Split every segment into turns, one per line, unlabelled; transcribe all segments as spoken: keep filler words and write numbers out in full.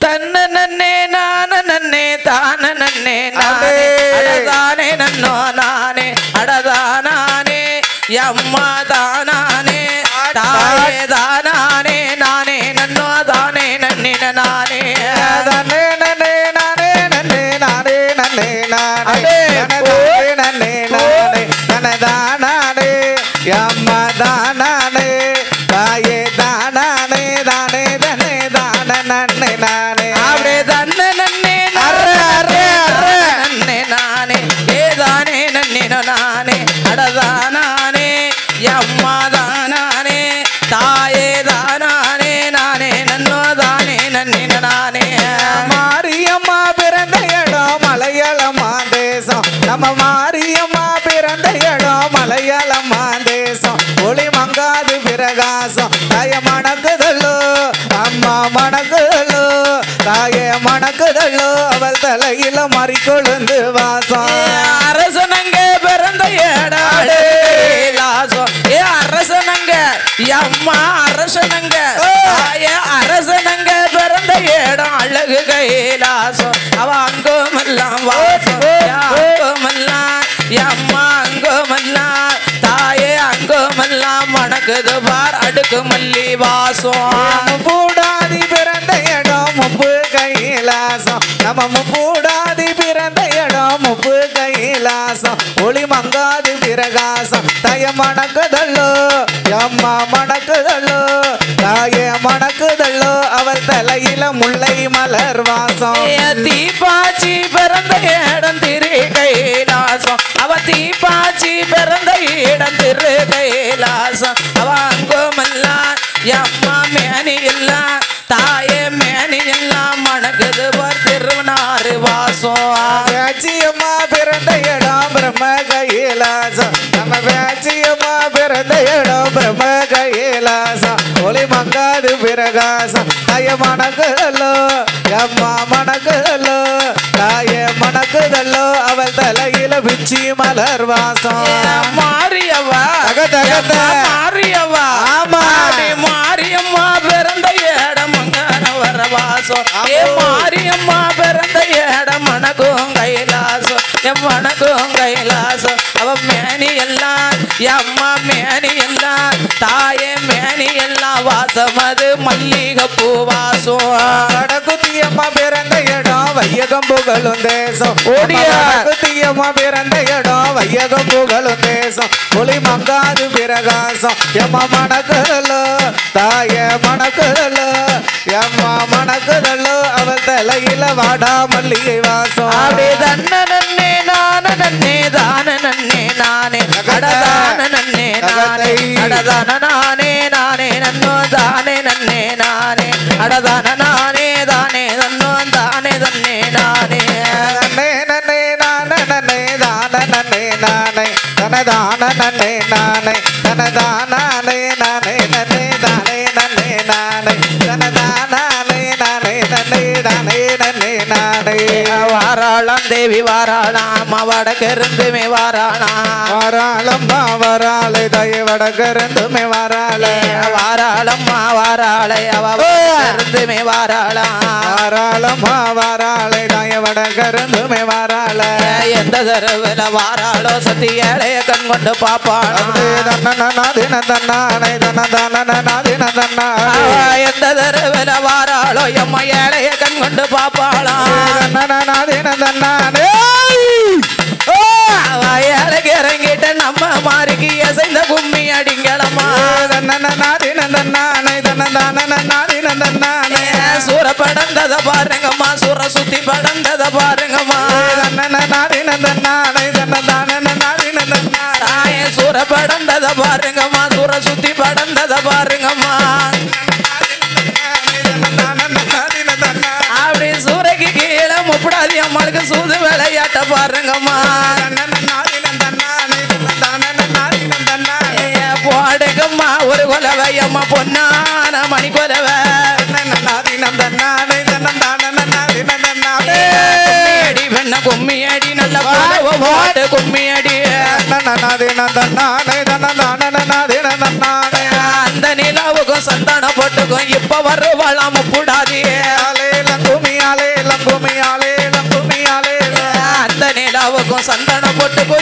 தன்ன நன்னே நான நன்னே தான நன்னே நானே அடதானே நன்னோ நானே அடதானே அம்மா தானே தாயே தானே நானே நன்னோ தானே நன்னே நானே
தானே நன்னே நானே நன்னே நானே நன்னே நானே நன்னே நானே தனதானே அம்மா தானே தாயே தானே தானே தனே தான நன்னே நானே
அப்படியே தன்ன நன்னே நன்னே நானே ஏதானே நன்னே நானே அடதானே அம்மா தானே தாயே தானே நானே நன்னோ தானே நன்னே நானே
மாரியம்மா பிறந்த இடம் மலையாளமா தேசம் நம்ம மாரியம்மா பிறந்த இடம் மலையாளமா தேசம் ஒளி மங்காது பிரகாசம் தாய மணக்குதல்லோ அம்மா மணக்குதல்லோ தாயே மணக்குதல்லோ அவள் தலையில மறிக்கொழுந்து வாசம்
அரசனங்க பிறந்த இடம் ஏ அரசனங்க அம்மா அரசனங்க அரசனங்க பிறந்த இடம் அழகு கைலாசம் அவ அங்கோமெல்லாம் வாசம் அங்கோமெல்லாம் அம்மா அங்கோமெல்லாம் தாயே அங்கோமெல்லாம் மணக்குது பார் அடுக்கு மல்லி வாசம்
பூடாதி பிறந்த இடம் முப்பு கைலாசம் நம்ம முப்பூடாதி பிறந்த இடம் முப்பு கைலாசம் ஒளி மங்காது பிரகாசம் தாய மணக்குதல்லோ அம்மா மணக்குதல்லோ தாயே மணக்குதல்லோ அவள் தலையில முல்லை மலர் வாசம்
தீபாச்சி பிறந்த இடம் திரு கைலாசம் அவ தீபாச்சி பிறந்த இடம் திரு கைலாசம் அவ அங்கோமெல்லாம் அம்மா மேனி எல்லாம் தாயே மேனி எல்லாம் மணக்குது பார் திருவனாறு வாசம்
வேச்சியம்மா பிறந்த இடம் பிரம்ம கைலாசம் நம்ம வேச்சியம்மா பிறந்த இடம் பிரம்ம கைலாசம் ஒளி மங்காது பிரகாசம் தாய மணக்குதல்லோ அம்மா மணக்குதல்லோ தாயே மணக்குதல்லோ அவள் தலையில பிச்சி மலர் வாசம்
மாரியவா மாரியவா
ஆமா
மாரியம்மா பிறந்த இடம் வர வாசம் ஏ மாரியம்மா பிறந்த இடம் மணக்கும் கைலாசம் என் மணக்கும் கைலாசம் அவ மேனி எல்லாம் அம்மா மேனி எல்லாம் தாயே மேனி எல்லாம் வாசம் அது மல்லிகை பூ வாசம்
குத்தியம்மா பிறந்த இடம் வையகம் புகழும் தேசம் குத்தியம்மா பிறந்த இடம் வையகம் புகழும் தேசம் ஒளி மங்காது பிரகாசம் எம்மா மணக்குதல்லோ தாய மணக்குதல்லோ எம்மா மணக்குதல்லோ அவள் தலையில வாடா மல்லிகை வாசம்
அப்படியே தன்ன நன்னே நான நன்னே தான நன்னே நானே அடதான நன்னே நானே அடதான நானே நானே நன்னோ தானே நன்னே நானே அடதான நானே தானே நன்னோ தானே தன்னே நானே
நன்னே நன்னே நான நன்னே தான நன்னே நானே தனதான நன்னே நானே தனதானே நானே நன்னே தானே நன்னே நானே தனதானே நானே நன்னே தானே நன்னே நானே
வாராளாம் தேவி வாராளாம் வடக்கிருந்துமே வாராளாம்
வாராளம்மா வாராளை தாயே வடக்கிருந்துமே வாராளை
வாராளம்மா வாராளை அவ இருந்துமே வாராளாம்
வாராளம்மா வாராளை தாயே வடக்கிருந்துமே வாராளை
எந்த தரவுல வாராளோ சத்தி ஏழைய கண் கொண்டு பாப்பாளோ
தன்ன தன்னானை தன்ன தன்ன தின தன்னா
எந்த தரவுல வாராளோ எம்மா ஏழைய கண் கொண்டு பாப்பாளோ ஏழைக்கு இறங்கிட்ட நம்ம மாறிக்கு எசைந்த கும்மி அடிங்களம்மா சூற படந்தத பாருங்கம்மா சூற சுத்தி படந்தத பாருங்கம்மா தாய சூற படந்தத பாருங்கம்மா சூற சுத்தி படந்தத பாருங்கம்மா அப்படி சூறைக்கு கீழே முப்படாதி அம்மாளுக்கு சூது விளையாட்ட பாருங்கம்மா போடுங்கம்மா ஒரு கொலவை அம்மா பொன்னான மணி கொலவை அடி வெண்ண கும்மி அடி நல்ல போட்டு கும்மி அடி அந்த நிலாவுக்கும் சந்தானம் போட்டுக்கும் இப்ப வருவாளாம் முப்புடாதி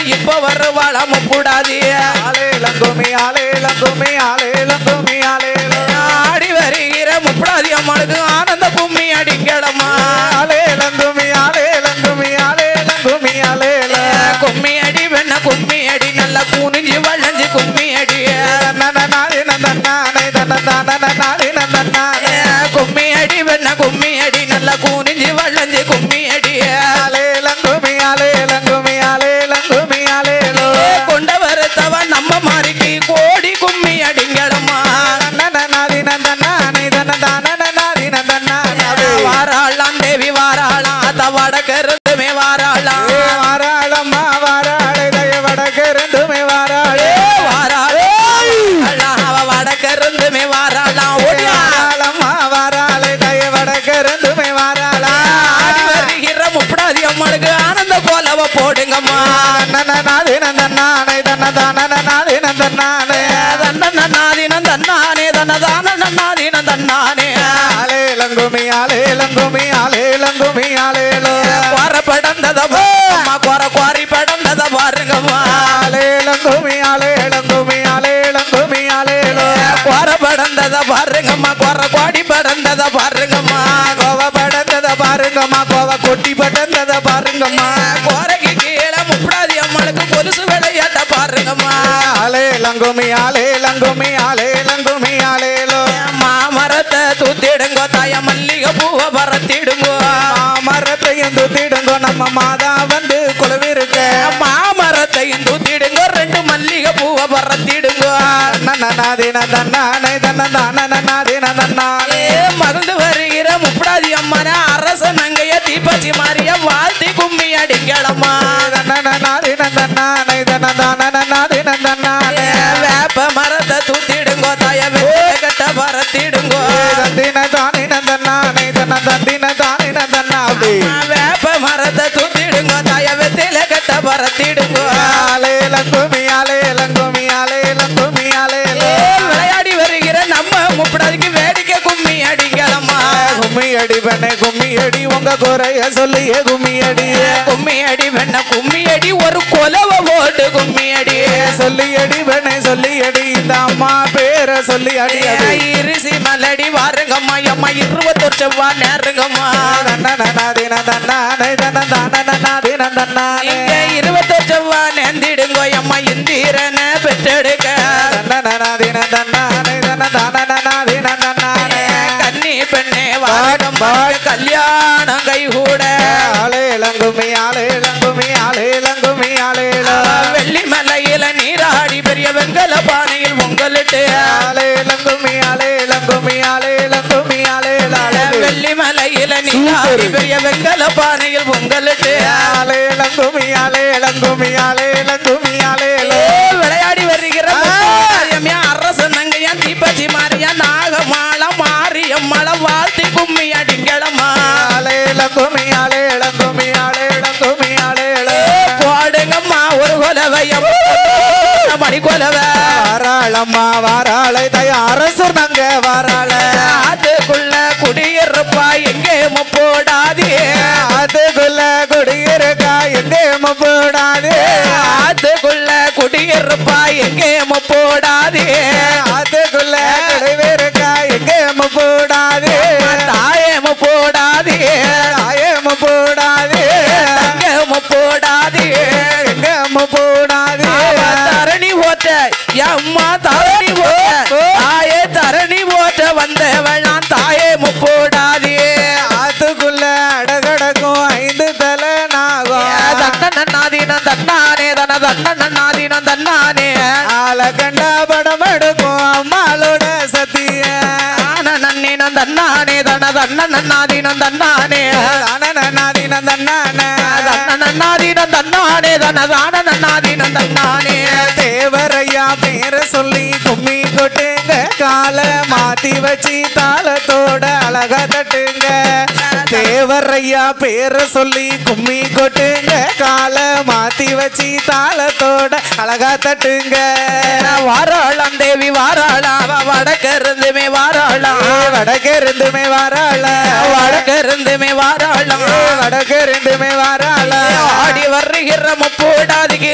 இப்ப வருவாள முப்புடாதி
ஆலேலங்குமி ஆலேலங்குமி ஆலேலங்குமி ஆலேலோ
ஆடி வருகிற முப்புடாதி அம்மனுக்கு ஆனந்த கும்மி அடிங்களம்மா
ஆலேலங்குமி ஆலேலங்குமி ஆலேலங்குமி ஆலேலோ
கும்மி அடி வெண்ண கும்மி அடி நல்ல கூனிஞ்சு வளைஞ்சு கும்மி அடி
நானே நந்தனானே தனதானே நானே நந்தனானே
கும்மி அடி வெண்ண கும்மி அடி நல்ல கூனிஞ்சு வளைஞ்சு கும்மி அடி
ஆலேலங்குமி ஆலேலங்குமி ஆலேலங்குமி ஆலேலோ
கொண்ட வருத்தவ நம்ம மாறிக்கு கோடி கும்மி அடிங்களம்மா
நானே நந்தனானே தனதானே நானே நந்தனானே
வாராளாம் தேவி வாராளாம் அத வடக்கருந்துமே வாராளாம்
வாராளம்மா வாராளே தய வடக்கருந்துமே வாராளே
வாராளே அவ வடக்கருந்துமே வாராளாம்
வாராளம்மா வாராளே தய வடக்கருந்துமே வாராளா
ஆடி வருகிற முப்படாதி அம்மனுக்கு ஆனந்த கோலவ போடுங்கம்மா
நானே நந்தனானே தனதானே நானே நந்தனானே
தன்னநாதினம் தன்னானே தன்னதானம் நாதினம் தன்னானே
ஆலேலங்குமி ஆலேலங்குமி ஆலேலங்குமி ஆலேலோ
குற படந்தத அம்மா குற குவாரி படந்தத பாருங்கம்மா
ஆலேலங்குமி ஆலேலங்குமி ஆலேலங்குமி ஆலேலோ
குற படந்தத பாருங்கம்மா குற குவாடி படந்தத பாருங்கம்மா
கோவ படந்தத பாருங்கம்மா கோவ கொட்டி படந்தத பாருங்கம்மா
குறைக்கு கீழே முப்படாதி அம்மனுக்கு கொலுசு விளையாட்ட பாருங்கம்மா
ஆலேலங்குமி ஆலேலங்குமி ஆலேலங்குமி ஆலேலோ
மாமரத்தை தூத்திடுங்கோ தாய மல்லிகை பூவை பறத்திடுங்கோ
மாமரத்தையும் தூத்திடுங்கோ நம்ம மாதா வந்து குழுவிருக்க
மாமரத்தையும் தூத்திடுங்கோ ரெண்டு மல்லிகை பூவை பறத்திடுங்கோ
நன்னாதின தன்னானே தன்னதானே நன்னானே
மகிழ்ந்து வருகிற முப்படாதி அம்மன அரச நங்கைய தீபச்சி மாறிய வாழ்த்தி கும்மி அடிங்களம்மா
நன்னாதின தன்னானே தன்னதானே நன்னானே
வேப்ப மரத்தை தூத்திடுங்கோ தாய வெள்ளை கட்ட பறத்திடுங்கோ
தந்தின தானே நந்தனானே தன்ன தந்தின தானே நந்தனாபி
வேப்ப மரத்தை தூத்திடுங்கோ தாய வெத்தில கட்ட பறத்திடுங்கோ
ஆலேலங்குமி ஆலேலங்குமி ஆலேலங்குமி ஆலேலோ
விளையாடி வருகிற நம்ம முப்படாதிக்கு வேடிக்கை கும்மி அடிங்களம்மா
கும்மி அடி பெண்ணே கும்மி அடி உங்க குறைய சொல்லியே கும்மி அடி
கும்மி அடி வெண்ண கும்மி அடி ஒரு கொலவ போட்டு கும்மி அடி
சொல்லி அடி பெண்ணே சொல்லி அடி இந்த அம்மா பேரை சொல்லி அடி
இருசி மலடி வாருங்கம்மா அம்மா இருபத்தொரு செவ்வா நேருங்கம்மா
தன்னதின தன்னானே தன்னதானே தன்னானே
இங்க இருபத்தொரு செவ்வா நேர்ந்திடுங்கோ அம்மா இந்திரன பெற்றெடுக்க
தன்னதின தன்னானே தன்னதானே தன்னானே
கன்னி பெண்ணே வாருங்கம்மா கல்யாணம் கை கூட
ஆலேலங்குமி ஆலேலங்குமி ஆலேலங்குமி ஆலேலோ
வெள்ளி மலையில நீராடி பெரிய வெங்கல பானையில் உங்கள்கிட்ட
ஆலேலங்குமி ஆலேலங்குமி ஆலேலங்குமி ஆலேலாலே
வெள்ளி மலையில நீராடி பெரிய வெங்கல பானையில் உங்கள்கிட்ட
ஆலேலங்குமி ஆலேலங்குமி ஆலேலங்குமி ஆலேலோ
விளையாடி வருகிற அரச நங்கையா தீபச்சி மாறியா நாகமால மாரியம்மள வாழ்த்தி கும்மி அடிங்களம்மா
ஆலேலங்குமி ஆலேலங்குமி ஆலேலங்குமி ஆலேலோ
போடுங்கம்மா ஒரு கொலவையம் மணி கொலவை
வாராளம்மா வாராளை தய அரசு நங்க வாராள
அதுக்குள்ள குடியிருப்பா எங்கே முப்போடாதே
அதுக்குள்ள குடியிருக்கா எங்கே போடாதே
அதுக்குள்ள குடியிருப்பா எங்கே முப்போடாதே
அதுக்குள்ள குடியிருக்கா எங்கே போடாதே
தாயே முப்போடாதே
தாயே போடாதே
தங்க முப்போடாதே
எங்க போடாதே
தரணி போட்ட அம்மா தரணி போட்ட தாயே தரணி போட்ட வந்தவளான் தாயே முப்போடாதே
அதுக்குள்ள அடகடக்கும் ஐந்து தலை நாகம்
தன்னநாதீனம் தன்னானே தன தன்னநாதீனம் தன்னானே
ஆள கண்டா படம் எடுக்கும் அம்மாளோட சத்திய
நன்னீனம் தன்னானே தன தன்னநாதீனம் தன்னானே
அனநாதீனம் தன்னானே
தன்னநாதீனம் தன்னானே தன தானநாதீனம் தன்னானே
தேவரையா பேர சொல்லி கும்மி கொட்டுங்க கால மாத்தி வச்சு தாளத்தோட அழகா தட்டுங்க தேவரையா பேர சொல்லி கும்மி கொட்டுங்க கால மாத்தி வச்சு தாளத்தோட அழகா தட்டுங்க
வாராளாம் தேவி வாராளாம் வடக்க இருந்துமே வாராளாம்
வடக்க இருந்துமே வாராள
வடக்க இருந்துமே வாராளாம்
வடக்க இருந்துமே வாராள
ஆடி வருகிற முப்போடாதிக்கு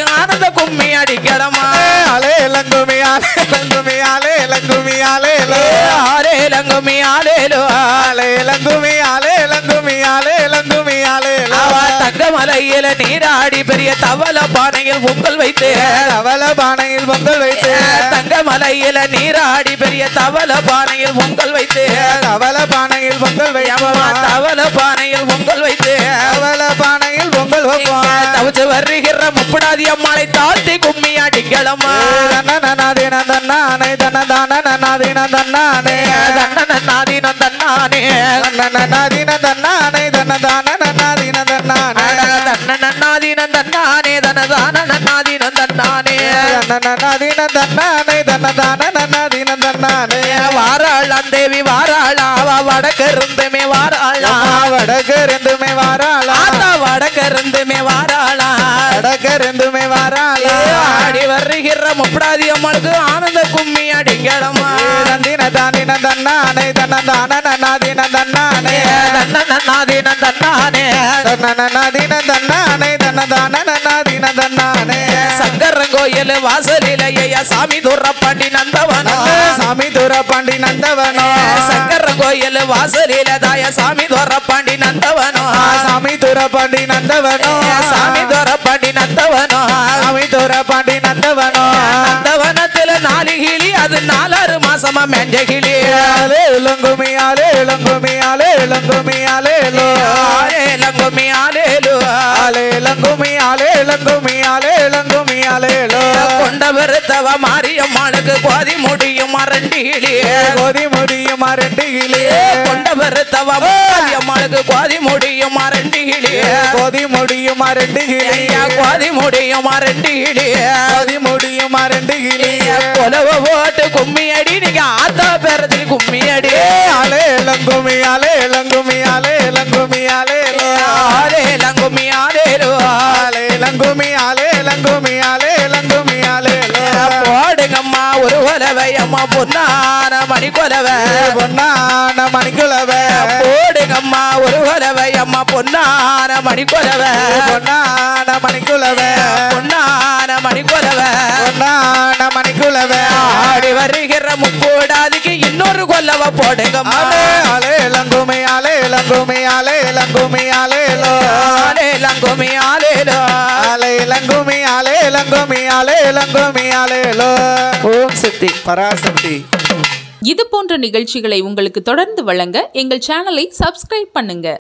கும்மி அடிக்கலமா
ஆலே லங்குமி ஆலே லங்குமி ஆலே லங்குமி ஆலே
ஆலே லங்குமி ஆலேலோ
ஆலே லங்குமி ஆலே லங்குமி ஆலே லங்குமி ஆலே
தங்கமலையில நீராடி பெரிய தவள பானையில் பொங்கல் வைத்து
தவள பானையில் பொங்கல் வைத்து
தங்கமலையில நீராடி பெரிய தவள பானையில் பொங்கல் வைத்து
தவள பானையில் பொங்கல் வைத்து
தவள பானையில் பொங்கல் வைத்து
தவள பானையில் பொங்கல் வைப்போம்
தவிச்சு வருகிற முப்படாதி அம்மாளை தாழ்த்தி கும்மி அடிங்களம்மா
தன்னநாதீன தன்னானே தன்னதான நன்னாதீன தன்னானே
தன்னநாதீன தன்னானே
தன்னநாதீன தன்னானே தன்னதான நன்னாதீன தன்னானே
தன்னநாதீன தன்னானே தன்னதான நன்னாதீன தன்னானே
தன்னநாதீன தன்னானே தன்னதான நன்னாதீன தன்னானே
வாராளாம் தேவி வாராளா வடக்கிருந்துமே வாராளா
வடக்கிருந்துமே வாராளா
வடக்கிருந்துமே வாராளா
வடக்கிருந்துமே வாராளா
ஆடி வருகிற முப்படாதி அம்மளுக்கு ஆனந்த கும்மி அடிங்களம்மா
தந்தின தானின தன்னானே தன்னதான நன்னாதீன தன்னானே
தன்னநாதீன தன்னானே
தன்னநாதீன தன்னானே தன்னதான நன்னாதீன தன்னானே
சங்கரன் கோயில் வாசலில ஐயா சாமி துறப்பாண்டி நந்தவனோ
சாமி துறப்பாண்டி நந்தவனோ
சங்கரன் கோயில் வாசலில தாய சாமி துறப்பாண்டி நந்தவனோ
சாமி துறப்பாண்டி நந்தவனோ
சாமி துறப்பாண்டி நந்தவனோ
சாமி துறப்பாண்டி நந்தவனோ
நந்தவனத்துல நாலு கிளி அது நாலாறு மாசமா மெஞ்ச கிளி
ஆலே லங்குமி ஆலே லங்குமி ஆலே லங்குமி ஆலே லோ
ஆலே லங்குமி ஆலேலு
ஆலே லங்குமி ஆலே லங்குமி ஆலே லங்குமி ஆலே லோ
கொண்ட வருத்தவ மாரியம்மாளுக்கு கோதி முடியும் அரண்டி கிளி
கோதி முடியும் அரண்டி கிளி
கொண்ட வருத்தவ மாரியம்மாளுக்கு கோதி முடியும் அரண்டி கிளி
கோதி முடியும் அரண்டி கிளி
கோதி முடியும் அரண்டி கிளி
கோதி முடியும் அரண்டி கிளி
கொலவ போட்டு கும்மி அடி நீங்க ஆத்தா பேரத்தில் கும்மி அடி
ஆலே லங்குமி ஆலே லங்குமி ஆலே லங்குமி ஆலே லோ
ஆலே லங்குமி ஆலேலோ
ஆலே லங்குமி ஆலே லங்குமி ஆலே லங்குமி ஆலே லோ
போடுங்கம்மா ஒரு கொலவை அம்மா பொன்னான மணி கொலவை
பொன்னான மணிக்குலவை
போடுங்கம்மா ஒரு கொலவை அம்மா பொன்னான மணி கொலவை
பொன்னான மணிக்குலவை
பொன்னான மணி கொலவை
பொன்னான மணிக்குலவை
ஆடி வருகிற முப்போடாதிக்கு இன்னொரு கொல்லவ போடுங்கம்மா
ஆலே லங்குமி ஆலே லங்குமி ஆலே லங்குமி ஆலே லோ
ஆலே லங்குமி ஆலேலோ
ஆலே லங்குமி ஆலே லங்குமி ஆலே லங்குமி ஆலே லோ
ஓம் சக்தி
பராசக்தி.
இது போன்ற நிகழ்ச்சிகளை உங்களுக்கு தொடர்ந்து வழங்க எங்கள் சேனலை சப்ஸ்கிரைப் பண்ணுங்க.